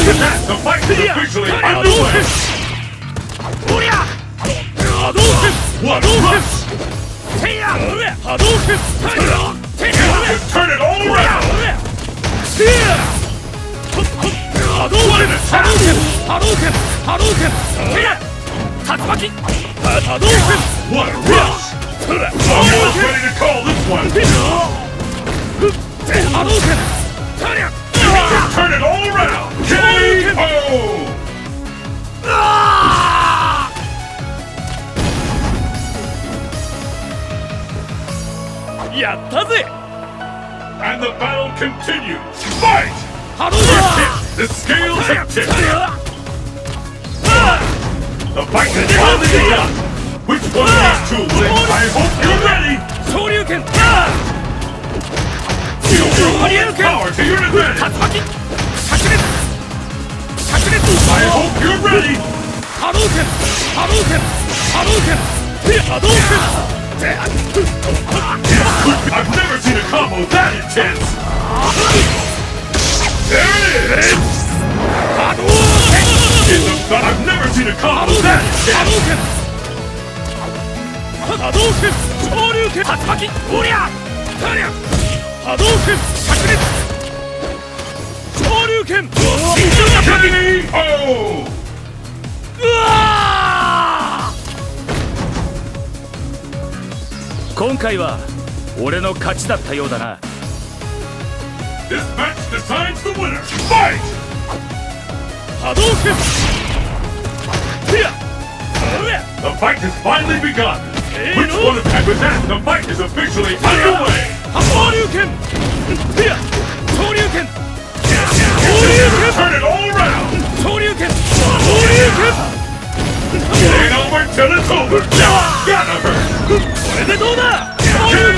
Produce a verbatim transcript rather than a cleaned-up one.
With that, the fight is officially underway! What rush! Just turn it all around! What an attack! What a rush! I'm almost ready to call this one! Just turn it all around! K O! And the battle continues! Fight! The scales have tipped! The fight has finally begun! Which one of these two will win? I hope you're ready! Use your full power to your advantage! I hope you're ready! I've never seen a combo that intense! There it is! In the gun, I've never seen a combo that intense! K O! This match decides the winner! Fight! The fight has finally begun! Which one of with that, the fight is officially underway! Turn it all around! It ain't over till it's over! Gotta hurt! K